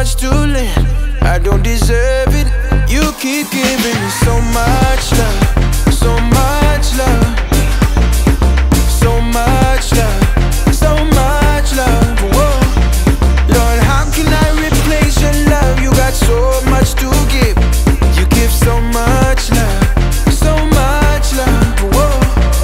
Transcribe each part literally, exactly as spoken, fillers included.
much to lend. I don't deserve it. You keep giving me so much love, so much love, so much love, so much love. Whoa. Lord, how can I replace your love? You got so much to give. You give so much love, so much love. Whoa.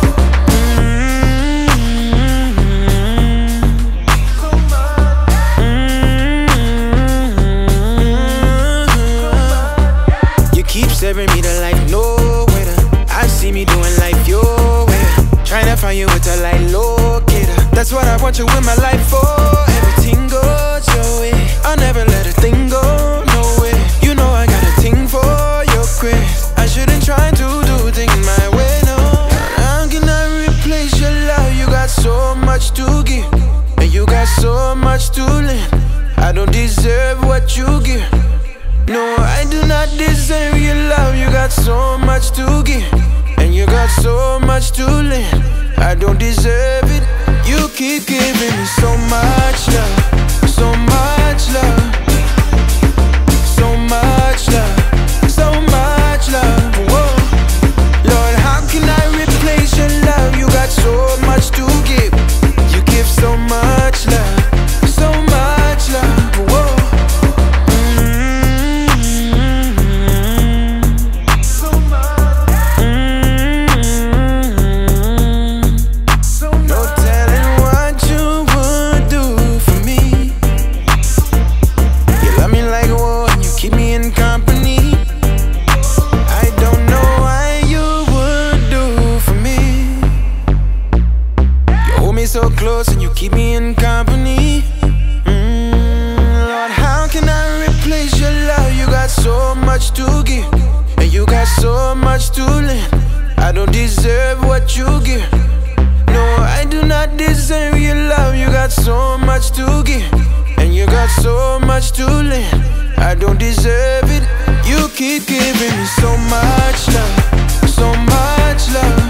Serving me the life, no waiter. I see me doing life your way. Trying to find you with a light locator. That's what I want you in my life for. Everything goes your way. I'll never let a thing go, no way. You know I got a thing for your grace. I shouldn't try to do things my way, no. How can I replace your love? You got so much to give, and you got so much to lend. I don't deserve what you give. No, I do not deserve your love. You got so much to give, and you got so much to lend. I don't deserve it. You keep giving me so much love, so much love, so much love, so much love. Whoa. Lord, how can I replace your love? You got so much to give. You give so much love, so much love. Whoa. So close and you keep me in company. mm, Lord, how can I replace your love? You got so much to give, and you got so much to lend. I don't deserve what you give. No, I do not deserve your love. You got so much to give, and you got so much to lend. I don't deserve it. You keep giving me so much love, so much love,